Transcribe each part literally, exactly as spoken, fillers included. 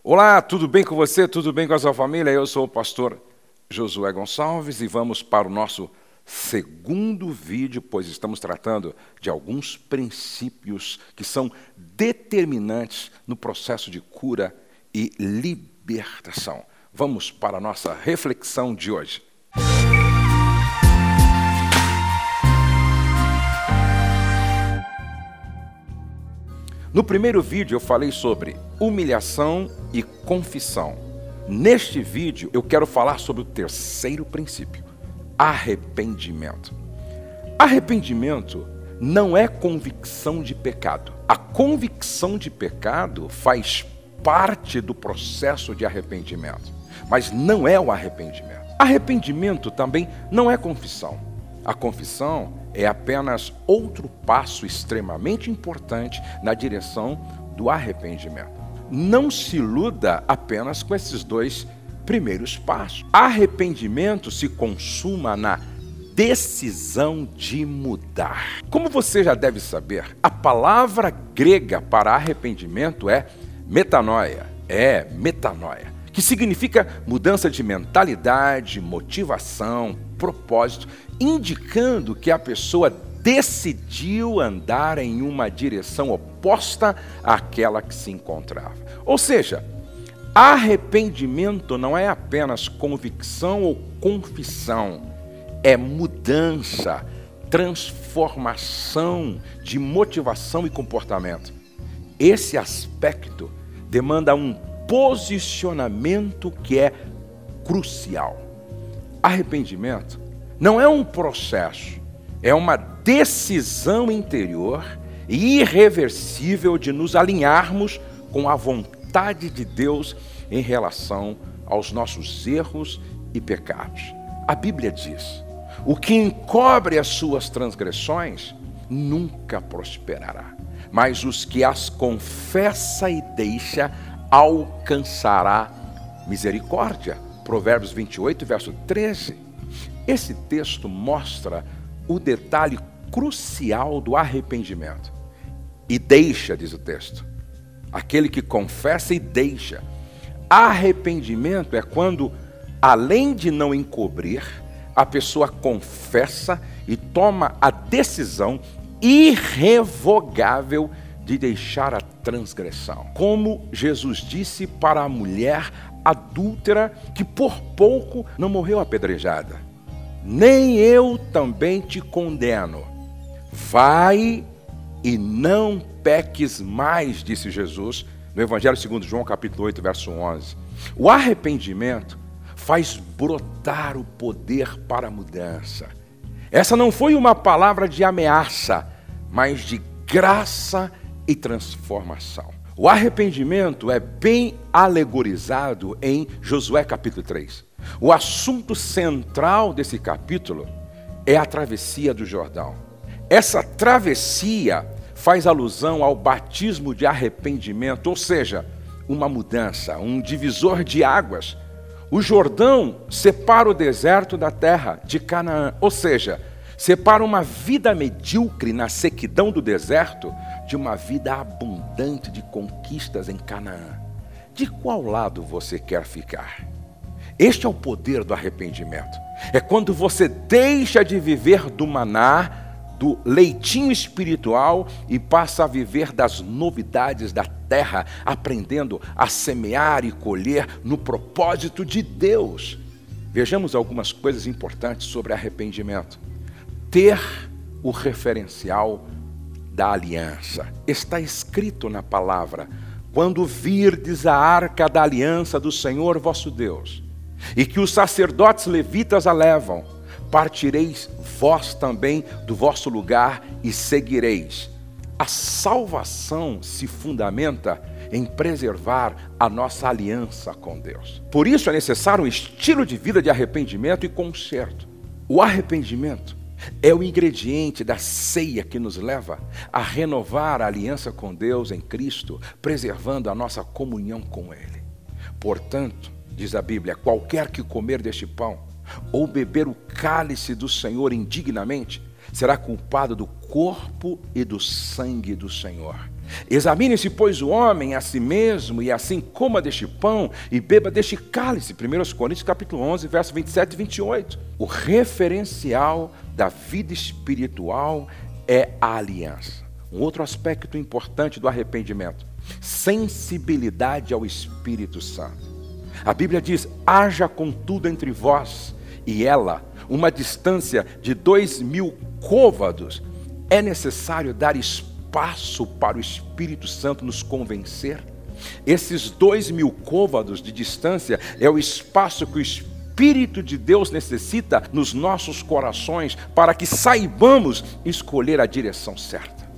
Olá, tudo bem com você? Tudo bem com a sua família? Eu sou o pastor Josué Gonçalves e vamos para o nosso segundo vídeo, pois estamos tratando de alguns princípios que são determinantes no processo de cura e libertação. Vamos para a nossa reflexão de hoje. No primeiro vídeo eu falei sobre humilhação e confissão. Neste vídeo eu quero falar sobre o terceiro princípio, arrependimento. Arrependimento não é convicção de pecado. A convicção de pecado faz parte do processo de arrependimento, mas não é o arrependimento. Arrependimento também não é confissão. A confissão é apenas outro passo extremamente importante na direção do arrependimento. Não se iluda apenas com esses dois primeiros passos. Arrependimento se consuma na decisão de mudar. Como você já deve saber, a palavra grega para arrependimento é metanoia. É metanoia, que significa mudança de mentalidade, motivação, propósito, indicando que a pessoa decidiu andar em uma direção oposta àquela que se encontrava. Ou seja, arrependimento não é apenas convicção ou confissão, é mudança, transformação de motivação e comportamento. Esse aspecto demanda um posicionamento que é crucial. Arrependimento não é um processo, é uma decisão interior e irreversível de nos alinharmos com a vontade de Deus em relação aos nossos erros e pecados. A Bíblia diz: o que encobre as suas transgressões nunca prosperará, mas os que as confessa e deixa alcançará misericórdia. Provérbios vinte e oito, verso treze. Esse texto mostra o detalhe crucial do arrependimento. E deixa, diz o texto, aquele que confessa e deixa. Arrependimento é quando, além de não encobrir, a pessoa confessa e toma a decisão irrevogável de deixar a transgressão. Como Jesus disse para a mulher adúltera que por pouco não morreu apedrejada: nem eu também te condeno. Vai e não peques mais, disse Jesus no Evangelho segundo João, capítulo oito, verso onze. O arrependimento faz brotar o poder para a mudança. Essa não foi uma palavra de ameaça, mas de graça e transformação. O arrependimento é bem alegorizado em Josué capítulo três. O assunto central desse capítulo é a travessia do Jordão. Essa travessia faz alusão ao batismo de arrependimento, ou seja, uma mudança, um divisor de águas. O Jordão separa o deserto da terra de Canaã, ou seja, separa uma vida medíocre na sequidão do deserto de uma vida abundante de conquistas em Canaã. De qual lado você quer ficar? Este é o poder do arrependimento. É quando você deixa de viver do maná, do leitinho espiritual, e passa a viver das novidades da terra, aprendendo a semear e colher no propósito de Deus. Vejamos algumas coisas importantes sobre arrependimento. Ter o referencial da aliança. Está escrito na palavra: quando virdes a arca da aliança do Senhor vosso Deus, e que os sacerdotes levitas a levam, partireis vós também do vosso lugar e seguireis. A salvação se fundamenta em preservar a nossa aliança com Deus. Por isso é necessário um estilo de vida de arrependimento e conserto. O arrependimento é o ingrediente da ceia que nos leva a renovar a aliança com Deus em Cristo, preservando a nossa comunhão com Ele. Portanto, diz a Bíblia, qualquer que comer deste pão ou beber o cálice do Senhor indignamente, será culpado do corpo e do sangue do Senhor. Examine-se, pois, o homem a si mesmo, e assim coma deste pão e beba deste cálice. primeira Coríntios capítulo onze, versos vinte e sete e vinte e oito. O referencial da vida espiritual é a aliança. Um outro aspecto importante do arrependimento: sensibilidade ao Espírito Santo. A Bíblia diz: haja contudo entre vós e ela uma distância de dois mil côvados. É necessário dar espaço para o Espírito Santo nos convencer. Esses dois mil côvados de distância é o espaço que o Espírito de Deus necessita nos nossos corações para que saibamos escolher a direção certa.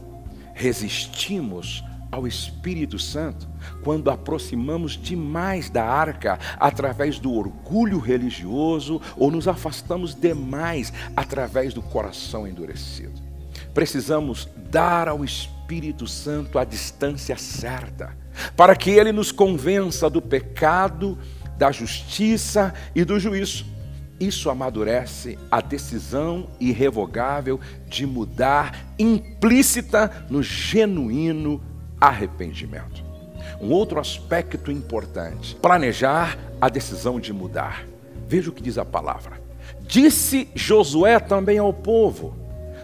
Resistimos ao Espírito Santo quando aproximamos demais da arca através do orgulho religioso ou nos afastamos demais através do coração endurecido. Precisamos dar ao Espírito Santo a distância certa, para que ele nos convença do pecado, da justiça e do juízo. Isso amadurece a decisão irrevogável de mudar, implícita no genuíno arrependimento. Um outro aspecto importante: planejar a decisão de mudar. Veja o que diz a palavra. Disse Josué também ao povo: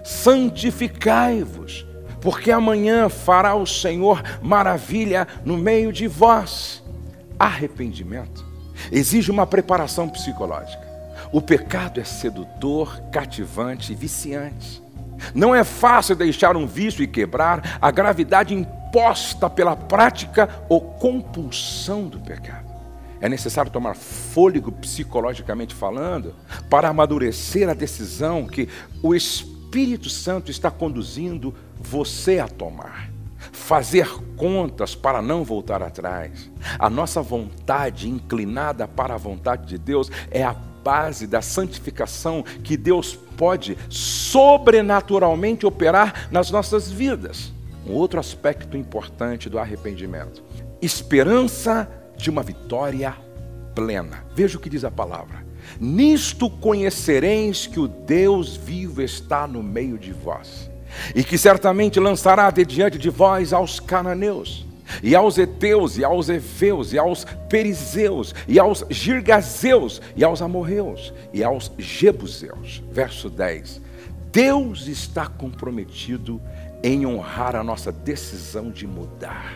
santificai-vos, porque amanhã fará o Senhor maravilha no meio de vós. Arrependimento exige uma preparação psicológica. O pecado é sedutor, cativante e viciante. Não é fácil deixar um vício e quebrar a gravidade imposta pela prática ou compulsão do pecado. É necessário tomar fôlego psicologicamente falando para amadurecer a decisão que o Espírito Santo está conduzindo você a tomar. Fazer contas para não voltar atrás. A nossa vontade inclinada para a vontade de Deus é a base da santificação que Deus pode sobrenaturalmente operar nas nossas vidas. Um outro aspecto importante do arrependimento: esperança de uma vitória plena. Veja o que diz a palavra. Nisto conhecereis que o Deus vivo está no meio de vós, e que certamente lançará de diante de vós aos cananeus, e aos heteus, e aos heveus, e aos perizeus, e aos girgazeus, e aos amorreus, e aos jebuseus. Verso dez. Deus está comprometido em honrar a nossa decisão de mudar.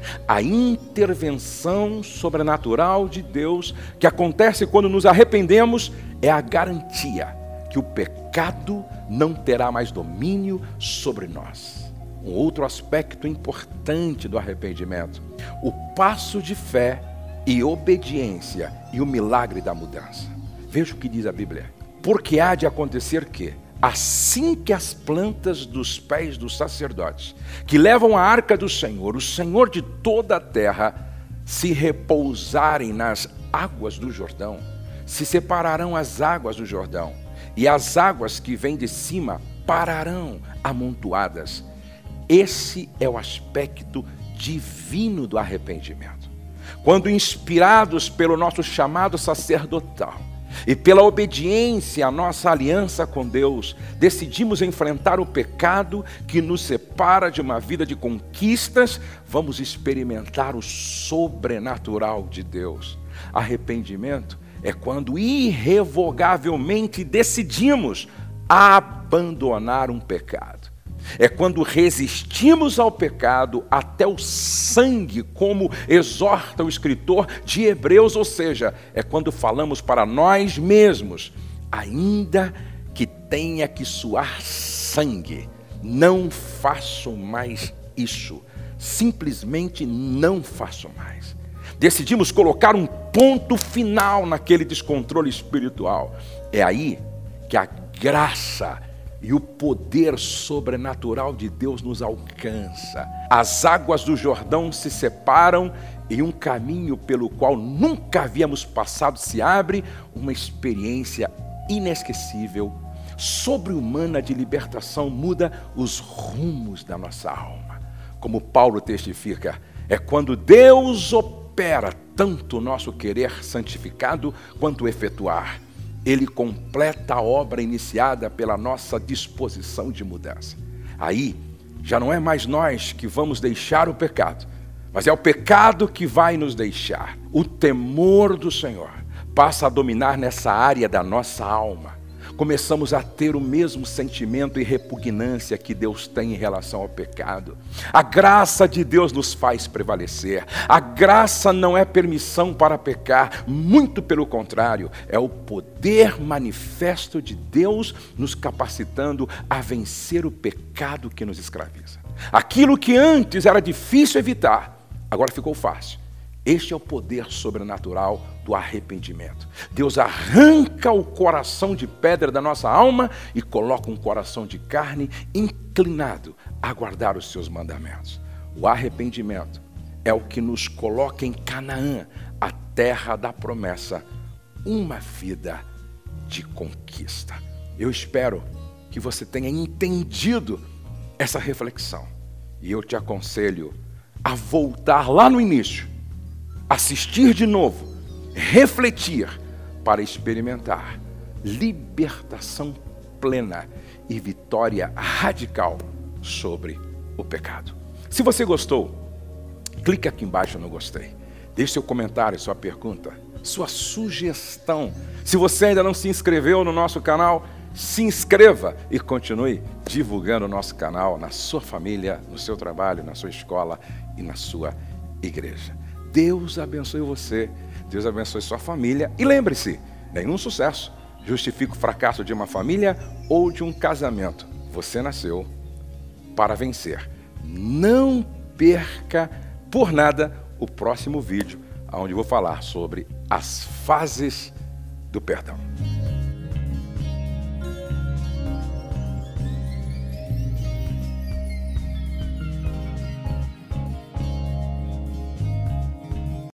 A intervenção sobrenatural de Deus que acontece quando nos arrependemos é a garantia que o pecado não terá mais domínio sobre nós. Um outro aspecto importante do arrependimento: o passo de fé e obediência e o milagre da mudança. Veja o que diz a Bíblia. Porque há de acontecer que, assim que as plantas dos pés dos sacerdotes, que levam a arca do Senhor, o Senhor de toda a terra, se repousarem nas águas do Jordão, se separarão as águas do Jordão, e as águas que vêm de cima pararão amontoadas. Esse é o aspecto divino do arrependimento. Quando inspirados pelo nosso chamado sacerdotal e pela obediência à nossa aliança com Deus, decidimos enfrentar o pecado que nos separa de uma vida de conquistas, vamos experimentar o sobrenatural de Deus. Arrependimento é quando irrevogavelmente decidimos abandonar um pecado. É quando resistimos ao pecado até o sangue, como exorta o escritor de Hebreus, ou seja, é quando falamos para nós mesmos: ainda que tenha que suar sangue, não faço mais isso, simplesmente não faço mais. Decidimos colocar um ponto final naquele descontrole espiritual. É aí que a graça e o poder sobrenatural de Deus nos alcança. As águas do Jordão se separam e um caminho pelo qual nunca havíamos passado se abre, uma experiência inesquecível, sobre-humana de libertação muda os rumos da nossa alma. Como Paulo testifica, é quando Deus opera tanto o nosso querer santificado quanto o efetuar. Ele completa a obra iniciada pela nossa disposição de mudança. Aí, Já não é mais nós que vamos deixar o pecado, mas é o pecado que vai nos deixar. O temor do Senhor passa a dominar nessa área da nossa alma. Começamos a ter o mesmo sentimento e repugnância que Deus tem em relação ao pecado. A graça de Deus nos faz prevalecer. A graça não é permissão para pecar, muito pelo contrário, é o poder manifesto de Deus nos capacitando a vencer o pecado que nos escraviza. Aquilo que antes era difícil evitar, agora ficou fácil. Este é o poder sobrenatural do arrependimento. Deus arranca o coração de pedra da nossa alma e coloca um coração de carne inclinado a guardar os seus mandamentos. O arrependimento é o que nos coloca em Canaã, a terra da promessa, uma vida de conquista. Eu espero que você tenha entendido essa reflexão. E eu te aconselho a voltar lá no início, assistir de novo, refletir para experimentar libertação plena e vitória radical sobre o pecado. Se você gostou, clique aqui embaixo no gostei. Deixe seu comentário, sua pergunta, sua sugestão. Se você ainda não se inscreveu no nosso canal, se inscreva e continue divulgando o nosso canal na sua família, no seu trabalho, na sua escola e na sua igreja. Deus abençoe você, Deus abençoe sua família. E lembre-se, nenhum sucesso justifica o fracasso de uma família ou de um casamento. Você nasceu para vencer. Não perca por nada o próximo vídeo, onde vou falar sobre as fases do perdão.